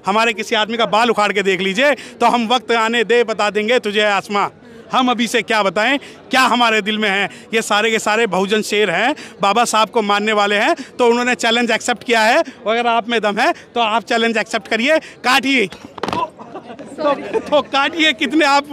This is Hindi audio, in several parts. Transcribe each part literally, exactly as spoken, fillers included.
हमारे किसी आदमी का बाल उखाड़ के देख लीजिए, तो हम वक्त आने दे बता देंगे तुझे आसमां। हम अभी से क्या बताएं क्या हमारे दिल में है। ये सारे के सारे बहुजन शेर हैं, बाबा साहब को मानने वाले हैं, तो उन्होंने चैलेंज एक्सेप्ट किया है। अगर आप में दम है तो आप चैलेंज एक्सेप्ट करिए, काटिए तो, तो काटिए, कितने आप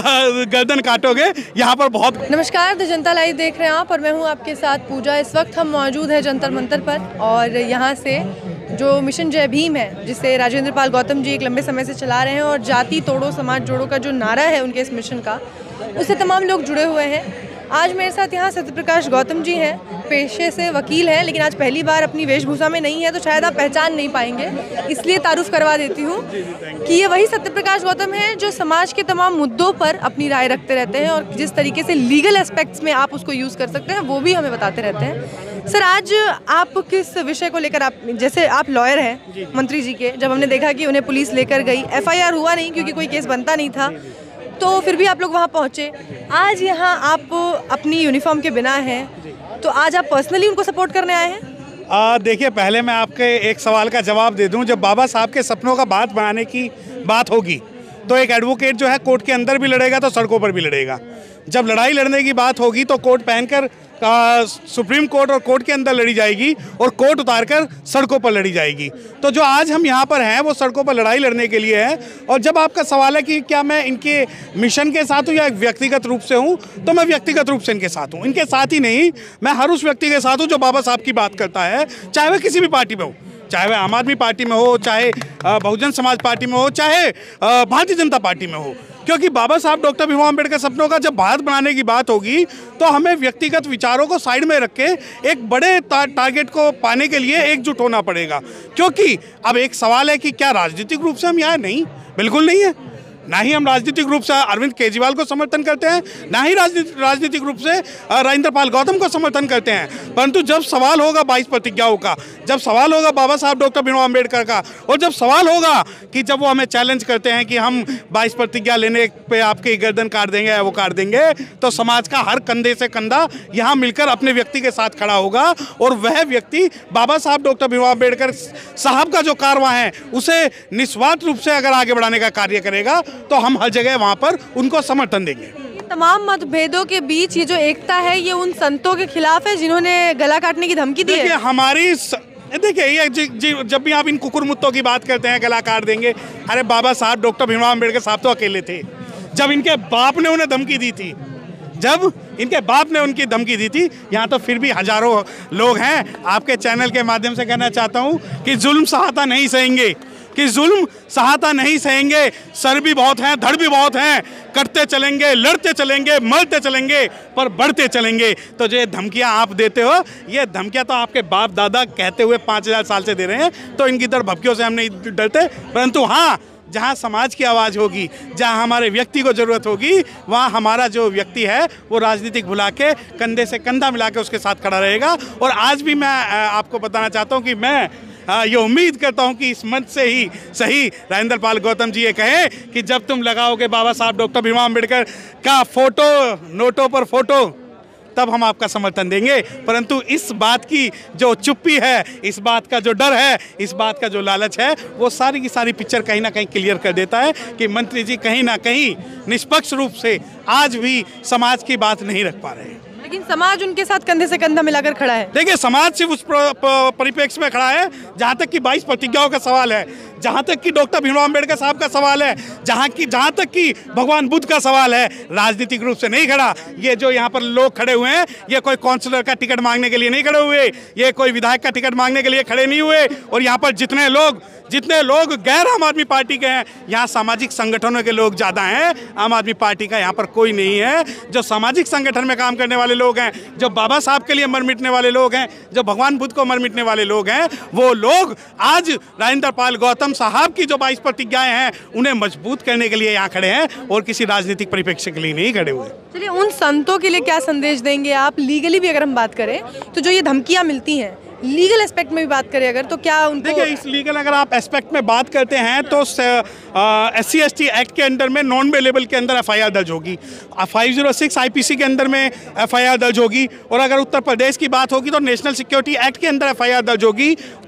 गर्दन काटोगे यहाँ पर बहुत। नमस्कार, द जनता लाइव देख रहे हैं आप और मैं हूँ आपके साथ पूजा। इस वक्त हम मौजूद हैं जंतर मंतर पर और यहाँ से जो मिशन जय भीम है जिसे राजेंद्र पाल गौतम जी एक लंबे समय से चला रहे हैं और जाति तोड़ो समाज जोड़ो का जो नारा है उनके इस मिशन का, उससे तमाम लोग जुड़े हुए हैं। आज मेरे साथ यहाँ सत्यप्रकाश गौतम जी हैं, पेशे से वकील हैं, लेकिन आज पहली बार अपनी वेशभूषा में नहीं है तो शायद आप पहचान नहीं पाएंगे, इसलिए तारुफ करवा देती हूँ कि ये वही सत्यप्रकाश गौतम हैं जो समाज के तमाम मुद्दों पर अपनी राय रखते रहते हैं और जिस तरीके से लीगल एस्पेक्ट्स में आप उसको यूज़ कर सकते हैं वो भी हमें बताते रहते हैं। सर, आज आप किस विषय को लेकर, आप जैसे आप लॉयर हैं मंत्री जी के, जब हमने देखा कि उन्हें पुलिस लेकर गई, एफ आई आर हुआ नहीं क्योंकि कोई केस बनता नहीं था, तो फिर भी आप लोग वहाँ पहुँचे। आज यहाँ आप अपनी यूनिफॉर्म के बिना हैं, तो आज आप पर्सनली उनको सपोर्ट करने आए हैं? देखिए, पहले मैं आपके एक सवाल का जवाब दे दूं। जब बाबा साहब के सपनों का बात बनाने की बात होगी तो एक एडवोकेट जो है कोर्ट के अंदर भी लड़ेगा तो सड़कों पर भी लड़ेगा। जब लड़ाई लड़ने की बात होगी तो कोर्ट पहनकर सुप्रीम कोर्ट और कोर्ट के अंदर लड़ी जाएगी और कोर्ट उतारकर सड़कों पर लड़ी जाएगी। तो जो आज हम यहाँ पर हैं वो सड़कों पर लड़ाई लड़ने के लिए है। और जब आपका सवाल है कि क्या मैं इनके मिशन के साथ हूँ या व्यक्तिगत रूप से हूँ, तो मैं व्यक्तिगत रूप से इनके साथ हूँ। इनके साथ ही नहीं, मैं हर उस व्यक्ति के साथ हूँ जो बाबा साहब की बात करता है, चाहे वह किसी भी पार्टी में हो, चाहे वह आम आदमी पार्टी में हो, चाहे बहुजन समाज पार्टी में हो, चाहे भारतीय जनता पार्टी में हो। क्योंकि बाबा साहब डॉक्टर भीमराव अम्बेडकर सपनों का जब भारत बनाने की बात होगी तो हमें व्यक्तिगत विचारों को साइड में रख के एक बड़े टारगेट को पाने के लिए एकजुट होना पड़ेगा। क्योंकि अब एक सवाल है कि क्या राजनीतिक रूप से हम यहाँ नहीं, बिल्कुल नहीं है। ना ही हम राजनीतिक रूप से अरविंद केजरीवाल को समर्थन करते हैं, ना ही राजनीतिक रूप से राजेंद्र पाल गौतम को समर्थन करते हैं। परंतु जब सवाल होगा बाईस प्रतिज्ञाओं का, जब सवाल होगा बाबा साहब डॉक्टर भीमराव अम्बेडकर का, और जब सवाल होगा कि जब वो हमें चैलेंज करते हैं कि हम बाईस प्रतिज्ञा लेने पे आपकी गर्दन काट देंगे या वो काट देंगे, तो समाज का हर कंधे से कंधा यहाँ मिलकर अपने व्यक्ति के साथ खड़ा होगा। और वह व्यक्ति बाबा साहब डॉक्टर भीमराव अम्बेडकर साहब का जो कारवां है उसे निस्वार्थ रूप से अगर आगे बढ़ाने का कार्य करेगा तो हम हर जगह वहां पर उनको समर्थन देंगे। तमाम मतभेदों के बीच ये जो एकता है ये उन संतों के खिलाफ है जिन्होंने गला काटने की धमकी दी है। हमारी स... देखिए, ये जब भी आप इन कुकुरमुत्तों की बात करते हैं गला काट देंगे, अरे बाबा साहब डॉक्टर भीमराव अम्बेडकर साहब तो अकेले थे। जब इनके बाप ने उन्हें धमकी दी थी, जब इनके बाप ने उनकी धमकी दी थी, यहाँ तो फिर भी हजारों लोग हैं। आपके चैनल के माध्यम से कहना चाहता हूँ कि जुल्म सहाता नहीं सहेंगे, कि जुल्म सहाता नहीं सहेंगे। सर भी बहुत हैं, धड़ भी बहुत हैं, करते चलेंगे, लड़ते चलेंगे, मरते चलेंगे, पर बढ़ते चलेंगे। तो जो ये धमकियां आप देते हो, ये धमकियां तो आपके बाप दादा कहते हुए पाँच हजार साल से दे रहे हैं, तो इनकी तरह भपकियों से हम नहीं डरते। परंतु हाँ, जहाँ समाज की आवाज़ होगी, जहाँ हमारे व्यक्ति को ज़रूरत होगी, वहाँ हमारा जो व्यक्ति है वो राजनीतिक भुला के कंधे से कंधा मिला के उसके साथ खड़ा रहेगा। और आज भी मैं आपको बताना चाहता हूँ कि मैं हाँ, ये उम्मीद करता हूँ कि इस मंच से ही सही राजेंद्र पाल गौतम जी ये कहें कि जब तुम लगाओगे बाबा साहब डॉक्टर भीमराव अम्बेडकर का फोटो नोटों पर फोटो, तब हम आपका समर्थन देंगे। परंतु इस बात की जो चुप्पी है, इस बात का जो डर है, इस बात का जो लालच है, वो सारी की सारी पिक्चर कहीं ना कहीं क्लियर कर देता है कि मंत्री जी कहीं ना कहीं निष्पक्ष रूप से आज भी समाज की बात नहीं रख पा रहे हैं। लेकिन समाज उनके साथ कंधे से कंधा मिलाकर खड़ा है। देखिए, समाज सिर्फ उस परिप्रेक्ष्य में खड़ा है जहाँ तक कि बाईस प्रतिज्ञाओं का सवाल है, जहाँ तक कि डॉक्टर भीमराव अम्बेडकर साहब का सवाल है, जहाँ की जहाँ तक कि भगवान बुद्ध का सवाल है। राजनीतिक रूप से नहीं खड़ा। ये जो यहाँ पर लोग खड़े हुए हैं, ये कोई काउंसलर का टिकट मांगने के लिए नहीं खड़े हुए, ये कोई विधायक का टिकट मांगने के लिए खड़े नहीं हुए। और यहाँ पर जितने लोग जितने लोग गैर आम आदमी पार्टी के हैं, यहाँ सामाजिक संगठनों के लोग ज़्यादा हैं, आम आदमी पार्टी का यहाँ पर कोई नहीं है। जो सामाजिक संगठन में काम करने वाले लोग हैं, जो बाबा साहब के लिए मर मिटने वाले लोग हैं, जो भगवान बुद्ध को मर मिटने वाले लोग हैं, वो लोग आज राजेंद्र पाल गौतम साहब की जो बाईस प्रतिज्ञाएं हैं उन्हें मजबूत करने के लिए यहाँ खड़े हैं और किसी राजनीतिक परिप्रेक्ष्य के लिए नहीं खड़े हुए। चलिए, उन संतों के लिए क्या संदेश देंगे आप? लीगली भी अगर हम बात करें तो जो ये धमकियाँ मिलती हैं, लीगल एस्पेक्ट में भी बात करें अगर, तो क्या उनको देखिए, इस लीगल अगर आप एस्पेक्ट में बात करते हैं तो S C S T act के अंदर में नॉन बेलेबल के अंदर एफ आई आर दर्ज होगी, five zero six I P C के अंदर में एफ आई आर दर्ज होगी, और अगर उत्तर प्रदेश की बात होगी तो नेशनल सिक्योरिटी एक्ट के अंदर एफ आई आर दर्ज होगी।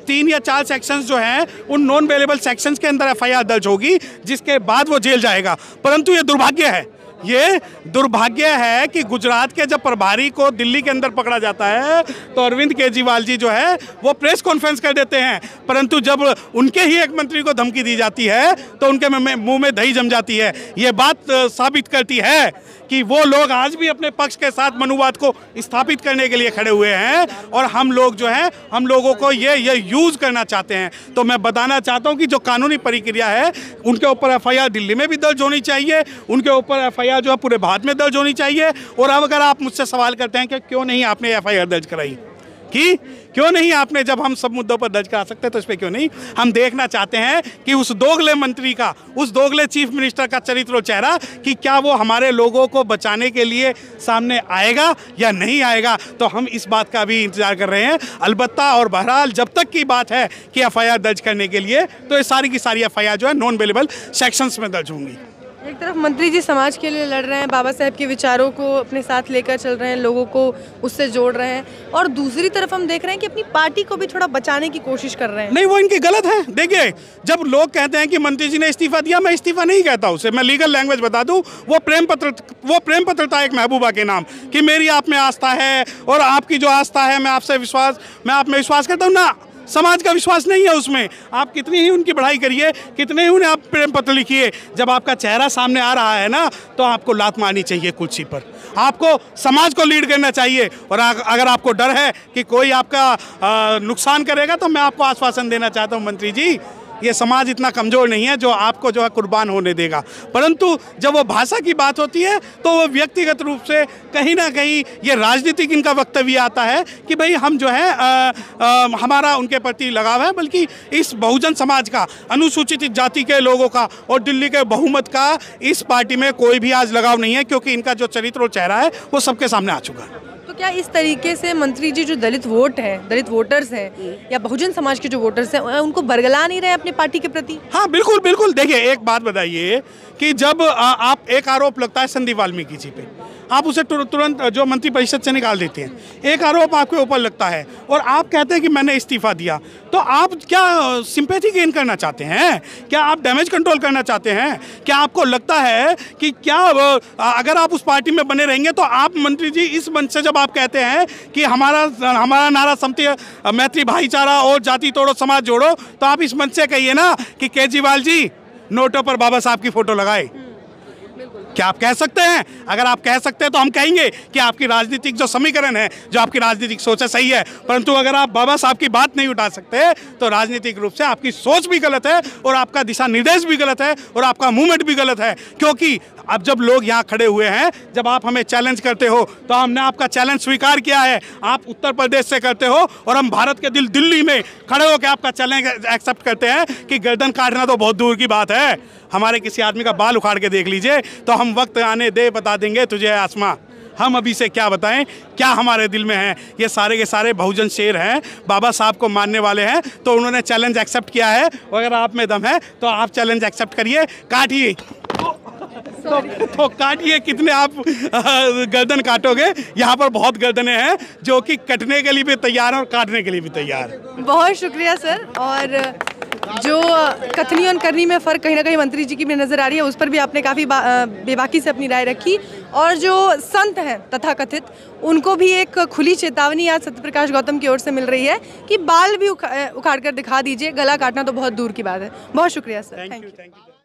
तीन या चार सेक्शंस जो हैं उन नॉन अवेलेबल सेक्शंस के अंदर एफ आई आर दर्ज होगी, जिसके बाद वो जेल जाएगा। परंतु ये दुर्भाग्य है, ये दुर्भाग्य है कि गुजरात के जब प्रभारी को दिल्ली के अंदर पकड़ा जाता है तो अरविंद केजरीवाल जी जो है वो प्रेस कॉन्फ्रेंस कर देते हैं, परंतु जब उनके ही एक मंत्री को धमकी दी जाती है तो उनके मुंह में दही जम जाती है। ये बात साबित करती है कि वो लोग आज भी अपने पक्ष के साथ मनुवाद को स्थापित करने के लिए खड़े हुए हैं और हम लोग जो हैं हम लोगों को ये ये यूज़ करना चाहते हैं। तो मैं बताना चाहता हूं कि जो कानूनी प्रक्रिया है उनके ऊपर एफ आई आर दिल्ली में भी दर्ज होनी चाहिए, उनके ऊपर एफ आई आर जो है पूरे भारत में दर्ज होनी चाहिए। और अब अगर आप मुझसे सवाल करते हैं कि क्यों नहीं आपने एफ आई आर दर्ज कराई, कि क्यों नहीं आपने, जब हम सब मुद्दों पर दर्ज करा सकते हैं तो इस पर क्यों नहीं? हम देखना चाहते हैं कि उस दोगले मंत्री का, उस दोगले चीफ मिनिस्टर का चरित्र और चेहरा, कि क्या वो हमारे लोगों को बचाने के लिए सामने आएगा या नहीं आएगा। तो हम इस बात का भी इंतजार कर रहे हैं अलबत्ता। और बहरहाल जब तक की बात है कि एफ आई आर दर्ज करने के लिए, तो ये सारी की सारी एफ आई आर जो है नॉन अवेलेबल सेक्शंस में दर्ज होंगी। एक तरफ मंत्री जी समाज के लिए लड़ रहे हैं, बाबा साहेब के विचारों को अपने साथ लेकर चल रहे हैं, लोगों को उससे जोड़ रहे हैं, और दूसरी तरफ हम देख रहे हैं कि अपनी पार्टी को भी थोड़ा बचाने की कोशिश कर रहे हैं। नहीं, वो इनकी गलत है। देखिए, जब लोग कहते हैं कि मंत्री जी ने इस्तीफा दिया, मैं इस्तीफा नहीं कहता उसे, मैं लीगल लैंग्वेज बता दूं, वो प्रेम पत्र वो प्रेम पत्र था एक महबूबा के नाम, कि मेरी आप में आस्था है और आपकी जो आस्था है मैं आपसे विश्वास मैं आप में विश्वास करता हूँ ना। समाज का विश्वास नहीं है उसमें। आप कितनी ही उनकी बढ़ाई करिए, कितने ही उन्हें आप प्रेम पत्र लिखिए, जब आपका चेहरा सामने आ रहा है ना, तो आपको लात मारनी चाहिए कुर्सी पर, आपको समाज को लीड करना चाहिए। और अगर आपको डर है कि कोई आपका नुकसान करेगा, तो मैं आपको आश्वासन देना चाहता हूँ मंत्री जी, ये समाज इतना कमज़ोर नहीं है जो आपको जो है कुर्बान होने देगा। परंतु जब वो भाषा की बात होती है तो वो व्यक्तिगत रूप से कहीं ना कहीं ये राजनीतिक इनका वक्तव्य आता है कि भाई हम जो है आ, आ, हमारा उनके प्रति लगाव है, बल्कि इस बहुजन समाज का, अनुसूचित जाति के लोगों का और दिल्ली के बहुमत का इस पार्टी में कोई भी आज लगाव नहीं है, क्योंकि इनका जो चरित्र और चेहरा है वो सबके सामने आ चुका है। तो क्या इस तरीके से मंत्री जी जो दलित वोट हैं, दलित वोटर्स हैं या बहुजन समाज के जो वोटर्स हैं, उनको बरगला नहीं रहे अपनी पार्टी के प्रति? हाँ बिल्कुल बिल्कुल। देखिए, एक बात बताइए कि जब आप एक आरोप लगता है संदीप वाल्मीकि जी पे, आप उसे तुरंत जो मंत्री परिषद से निकाल देते हैं। एक आरोप आपके ऊपर लगता है और आप कहते हैं कि मैंने इस्तीफा दिया, तो आप क्या सिंपैथी गेन करना चाहते हैं? क्या आप डैमेज कंट्रोल करना चाहते हैं? क्या आपको लगता है कि क्या अगर आप उस पार्टी में बने रहेंगे तो आप मंत्री जी इस मंच से जब आप कहते हैं कि हमारा हमारा नारा समती मैत्री भाईचारा और जाति तोड़ो समाज जोड़ो, तो आप इस मंच से कहिए ना कि केजरीवाल जी नोटों पर बाबा साहब की फोटो लगाए। क्या आप कह सकते हैं? अगर आप कह सकते हैं तो हम कहेंगे कि आपकी राजनीतिक जो समीकरण है, जो आपकी राजनीतिक सोच है, सही है। परंतु अगर आप बाबा साहब की बात नहीं उठा सकते तो राजनीतिक रूप से आपकी सोच भी गलत है और आपका दिशा निर्देश भी गलत है और आपका मूवमेंट भी गलत है। क्योंकि अब जब लोग यहाँ खड़े हुए हैं, जब आप हमें चैलेंज करते हो, तो हमने आपका चैलेंज स्वीकार किया है। आप उत्तर प्रदेश से करते हो और हम भारत के दिल दिल्ली में खड़े होकर आपका चैलेंज एक्सेप्ट करते हैं कि गर्दन काटना तो बहुत दूर की बात है, हमारे किसी आदमी का बाल उखाड़ के देख लीजिए तो हम वक्त आने दे बता देंगे तुझे आसमां। हम अभी से क्या बताएं क्या हमारे दिल में है। ये सारे के सारे बहुजन शेर हैं, बाबा साहब को मानने वाले हैं, तो उन्होंने चैलेंज एक्सेप्ट किया है। अगर आप में दम है तो आप चैलेंज एक्सेप्ट करिए, काटिए तो, तो काटिए। कितने आप गर्दन काटोगे? यहाँ पर बहुत गर्दनें हैं जो कि कटने के लिए भी तैयार हैं और काटने के लिए भी तैयार हैं। बहुत शुक्रिया सर। और जो कथनी और करनी में फ़र्क कहीं ना कहीं मंत्री जी की भी नज़र आ रही है, उस पर भी आपने काफ़ी बेबाकी से अपनी राय रखी। और जो संत हैं तथाकथित, उनको भी एक खुली चेतावनी आज सत्यप्रकाश गौतम की ओर से मिल रही है कि बाल भी उखाड़ कर दिखा दीजिए, गला काटना तो बहुत दूर की बात है। बहुत शुक्रिया सर। Thank you.